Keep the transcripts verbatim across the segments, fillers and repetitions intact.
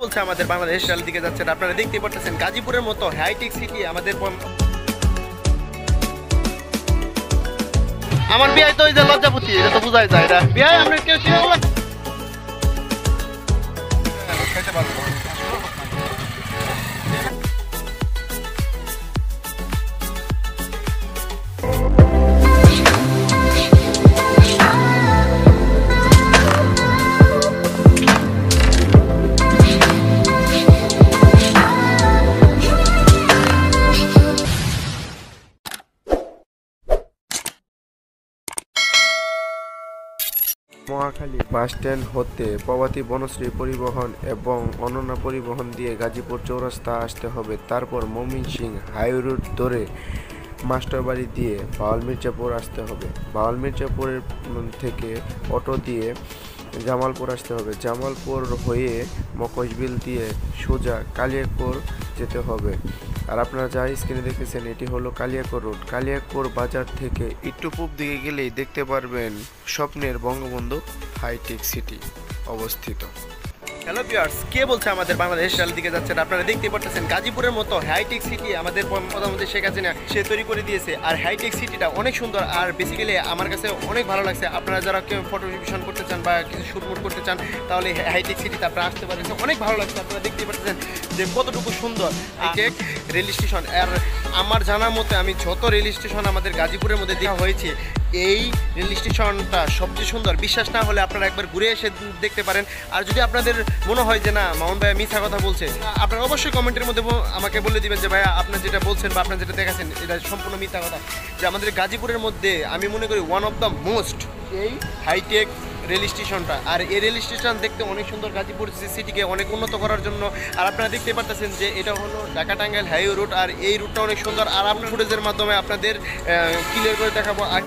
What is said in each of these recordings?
বলছে আমাদের বাংলাদেশ রেল দিকে যাচ্ছেন। আপনারা দেখতে পাচ্ছেন গাজীপুরের মতো হাইটেক সিটি আমাদের। আমার বিয়ে তো ওই যে লজ্জাপতি, এটা তো বোঝাই যায়। এটা বিয়ে আমরা কেউ চিনে বলা খাইতে পারবো। মহাখালী বাস স্ট্যান্ড হতে প্রভাতী বনশ্রী পরিবহন এবং অনন্যা পরিবহন দিয়ে গাজীপুর চৌরাস্তা আসতে হবে। তারপর ময়মনসিংহ হাই রোড ধরে মাস্টারবাড়ি দিয়ে বাউল মির্জাপুর আসতে হবে। বাউল মির্জাপুরের থেকে অটো দিয়ে জামালপুর আসতে হবে। জামালপুর হয়ে মকশবিল দিয়ে সোজা কালিয়াকৈর যেতে হবে। আর আপনারা যা স্ক্রিনে দেখতেছেন এটি হলো কালিয়াকৈর রোড। কালিয়াকৈর বাজার থেকে একটু পূব দিকে গেলেই দেখতে পারবেন স্বপ্নের বঙ্গবন্ধু হাইটেক সিটি অবস্থিত। হ্যালো ভিউয়ার্স, কে বলছে আমাদের বাংলাদেশ রেল দিকে যাচ্ছেন। আপনারা দেখতে পাচ্ছেন গাজীপুরের মতো হাইটেক সিটি আমাদের প্রধানমন্ত্রী শেখ হাসিনা সে তৈরি করে দিয়েছে। আর হাইটেক সিটিটা অনেক সুন্দর, আর বেসিক্যালি আমার কাছে অনেক ভালো লাগছে। আপনারা যারা কেউ ফটো ভিশন করতে চান বা কিছু শুটমুট করতে চান তাহলে হাইটেক সিটিতে আপনারা আসতে পারেন। অনেক ভালো লাগছে। আপনারা দেখতে পাচ্ছেন যে কতটুকু সুন্দর হাইটেক রেল স্টেশন। আর আমার জানার মতে আমি যত রেল স্টেশন আমাদের গাজীপুরের মধ্যে দেওয়া হয়েছে, এই রেল স্টেশনটা সবচেয়ে সুন্দর। বিশ্বাস না হলে আপনারা একবার ঘুরে এসে দেখতে পারেন। আর যদি আপনাদের মনে হয় যে না মামুন ভাই মিথ্যা কথা বলছে, আপনারা অবশ্যই কমেন্টের মধ্যে আমাকে বলে দিবেন যে ভাইয়া আপনার যেটা বলছেন বা আপনার যেটা দেখাচ্ছেন এটা সম্পূর্ণ মিথ্যা কথা। যে আমাদের গাজীপুরের মধ্যে আমি মনে করি ওয়ান অফ দ্য মোস্ট এই হাইটেক রেল স্টেশনটা। আর এই রেল স্টেশন দেখতে অনেক সুন্দর, গাজীপুর সিটিকে অনেক উন্নত করার জন্য। আর আপনারা দেখতে পাচ্ছেন যে এটা হলো ঢাকা টাঙ্গাইল হাইওয়ে রুট। আর এই রুটটা অনেক সুন্দর। আর আপনার ফুটেজের মাধ্যমে আপনাদের ক্লিয়ার করে দেখাবো। আর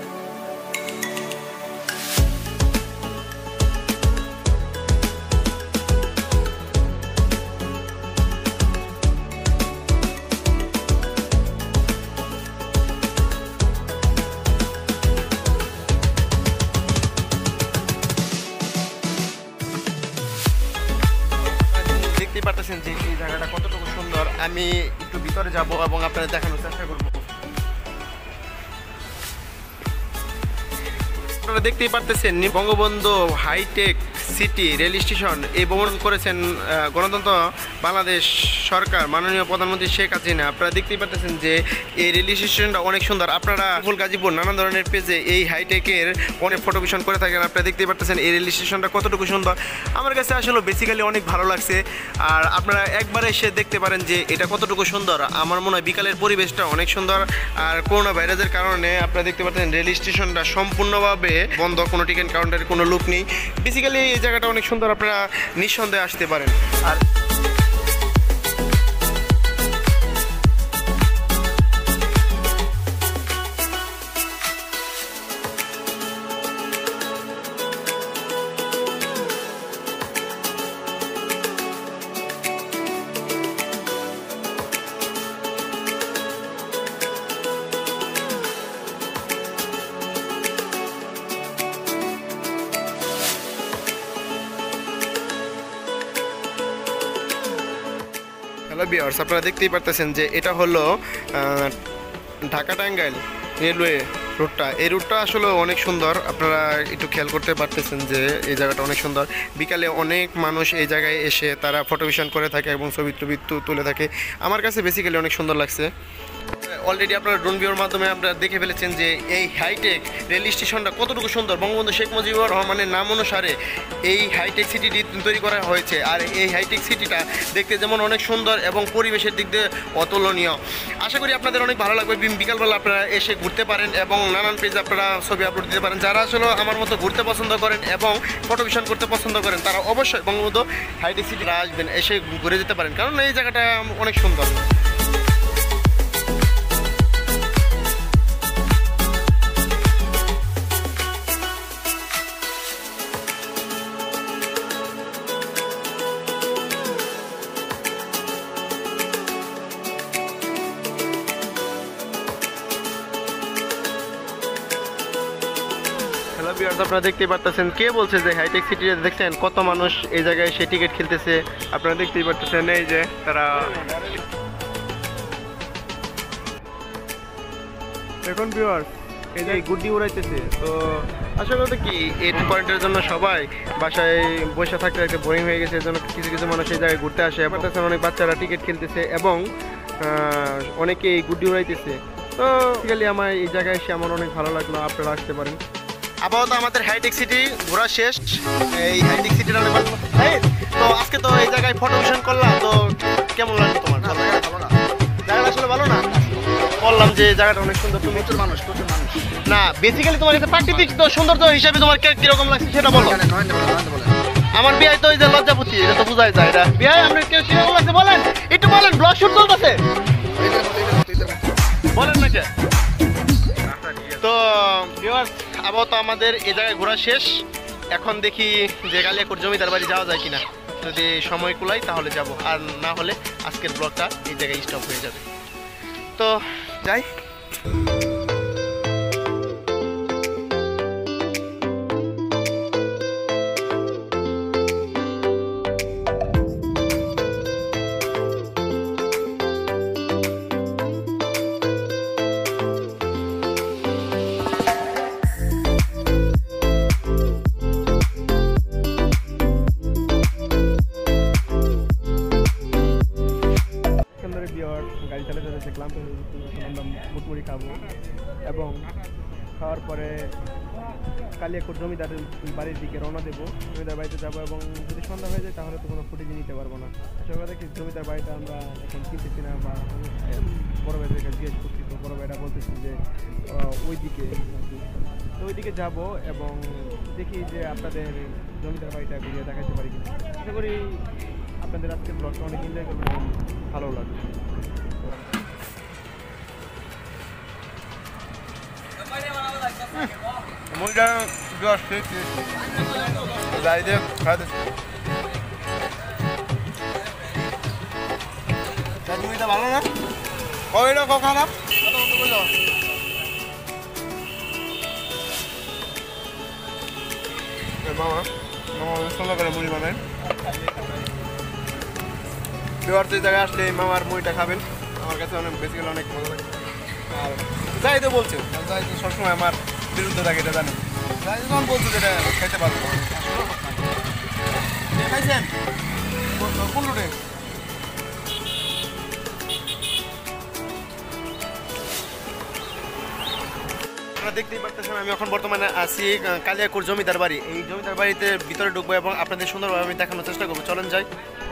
দেখতেই পারতেছেন যে এই জায়গাটা কতটুকু সুন্দর। আমি একটু ভিতরে যাব এবং আপনাদের দেখানোর চেষ্টা করব। আপনারা দেখতেই পারতেছেন Bangabandhu high tech city rail station এই ভ্রমণ করেছেন গণতন্ত্র বাংলাদেশ সরকার মাননীয় প্রধানমন্ত্রী শেখ হাসিনা। আপনারা দেখতেই পাচ্ছেন যে এই রেল স্টেশনটা অনেক সুন্দর। আপনারা ফুল গাজীপুর নানান ধরনের পেজে এই হাইটেকের অনেক ফটো ভিশন করে থাকেন। আপনারা দেখতেই পাচ্ছেন এই রেল স্টেশনটা কতটুকু সুন্দর। আমার কাছে আসলে বেসিক্যালি অনেক ভালো লাগছে। আর আপনারা একবার এসে দেখতে পারেন যে এটা কতটুকু সুন্দর। আমার মনে হয় বিকালের পরিবেশটা অনেক সুন্দর। আর করোনা ভাইরাসের কারণে আপনারা দেখতে পাচ্ছেন রেল স্টেশনটা সম্পূর্ণভাবে বন্ধ, কোনো টিকিট কাউন্টারের কোনো লোক নেই। বেসিক্যালি এই জায়গাটা অনেক সুন্দর, আপনারা নিঃসন্দেহে আসতে পারেন। আর হ্যালো ভিউয়ার্স, আপনারা দেখতেই পারতেছেন যে এটা হলো ঢাকা টাঙ্গাইল রেলওয়ে রুটটা। এই রুটটা আসলে অনেক সুন্দর। আপনারা একটু খেয়াল করতে পারতেছেন যে এই জায়গাটা অনেক সুন্দর। বিকালে অনেক মানুষ এই জায়গায় এসে তারা ফটো ভিশন করে থাকে এবং ছবি টবি তুলে থাকে। আমার কাছে বেসিক্যালি অনেক সুন্দর লাগছে। অলরেডি আপনারা ড্রোন ভিউর মাধ্যমে আপনারা দেখে ফেলেছেন যে এই হাইটেক রেল স্টেশনটা কতটুকু সুন্দর। বঙ্গবন্ধু শেখ মুজিবুর রহমানের নাম অনুসারে এই হাইটেক সিটিটি তৈরি করা হয়েছে। আর এই হাইটেক সিটিটা দেখতে যেমন অনেক সুন্দর এবং পরিবেশের দিক দিয়ে অতুলনীয়। আশা করি আপনাদের অনেক ভালো লাগবে। বিকালবেলা আপনারা এসে ঘুরতে পারেন এবং নানান পেজে আপনারা ছবি আপলোড দিতে পারেন। যারা আসলে আমার মতো ঘুরতে পছন্দ করেন এবং ফটো ভিশন করতে পছন্দ করেন তারা অবশ্যই বঙ্গবন্ধু হাইটেক সিটিটা আসবেন, এসে ঘুরে যেতে পারেন, কারণ এই জায়গাটা অনেক সুন্দর। হ্যালো ভিউয়ার্স আপনারা দেখতেই পারতেছেন, কে বলছে যে হাইটেক সিটি দেখছেন কত মানুষ এই জায়গায় সে টিকিট খেলতেছে, আপনারা দেখতেই পারতেছেন এই যে তারা এখন ভিউয়ার্স এই যে গুড্ডি উড়াইতেছে। তো আসলে কথা কি এই পয়েন্টের জন্য সবাই বাসায় বসে থাকতে থাকতে বোরিং হয়ে গেছে, এর জন্য কিছু কিছু মানুষ এই জায়গায় ঘুরতে আসে। পারতেছেন অনেক বাচ্চারা টিকিট খেলতেছে এবং অনেকে এই গুড্ডি উড়াইতেছে। তো বেসিক্যালি আমার এই জায়গায় এসে আমার অনেক ভালো লাগলো, আপনারা আসতে পারেন। আপাতত আমাদের হাইটেক সিটি ঘোরা শেষ। এই হাইটেক সিটির অনেক ভালো। তো আজকে তো এই জায়গায় ফটো সেশন করলাম, তো কেমন লাগলো তোমার? ভালো না, জায়গাটা আসলে ভালো না, বললাম যে জায়গাটা অনেক সুন্দর। তুমি প্রচুর মানুষ প্রচুর মানুষ না বেসিক্যালি তোমার কাছে প্রাকৃতিক তো সৌন্দর্য হিসেবে তোমার কে- কিরকম লাগছে সেটা বলো। নয়নটা বলে, নয়নটা বলে। আমার বিয়ে তো ওই যে লজ্জাপতি, এটা তো বোঝাই যায়। এটা বিয়ে আপনার কেউ কিরকম লাগছে বলেন, একটু বলেন। ব্লগ শুট চলতেছে, এদের মতো, এদের মতো, এদের মতো। বলেন না কে। তো ভিউয়ার্স আপাতত আমাদের এই জায়গায় ঘোরা শেষ। এখন দেখি যে কালিয়াকোট জমিদার বাড়ি যাওয়া যায় কিনা। যদি সময় কুলাই তাহলে যাব, আর না হলে আজকের ব্লগটা এই জায়গায় স্টপ হয়ে যাবে। তো যাই। সুন্দর বিয়ার গাড়ি চালাতে চালাতে ক্লান্ত হয়ে গেছি। এখন আমরা মুড়মুড়ি খাবো এবং খাওয়ার পরে কালিয়াকোট জমিদারের বাড়ির দিকে রওনা দেবো। জমিদার বাড়িতে যাবো এবং যদি সন্ধ্যা হয়ে যায় তাহলে তো কোনো ফুটেজই নিতে পারবো না। আসলে কথা কি জমিদার বাড়িটা আমরা এখন কিনতেছি না, বা বড় ভাইদের কাছে জিজ্ঞেস করছি। তো বড় ভাইরা বলতেছি যে ওই দিকে, তো ওই দিকে যাবো এবং দেখি যে আপনাদের জমিদার বাড়িটা ঘুরিয়ে দেখাতে পারি কিনা। আশা করি আপনাদের আজকের ব্লগটা অনেক এনজয় করবেন এবং ভালো লাগবে। মুড়িটা গাড়িতে খাইতে মুড়িটা ভালো না, ওইটা খুব খারাপ। মামা মামা সুন্দর করে মুড়ি বানায়। বিহার তো জায়গায় আসলে মামার মুড়িটা খাবেন, আমার কাছে অনেক বেসিক্যালি অনেক মজা লাগে। আর যাই তো বলছে, যাই তো সবসময় আমার বিরুদ্ধে থাকে, এটা জানি। যাই যখন বলছো যেটা খাইতে পারবো খাইছেন কোন রুটে? আপনারা দেখতেই পারতেছেন আমি এখন বর্তমানে আছি কালিয়াকোট জমিদার বাড়ি। এই জমিদার বাড়িতে ভিতরে ঢুকবো এবং আপনাদের সুন্দরভাবে আমি দেখানোর চেষ্টা করবো। চলেন যাই।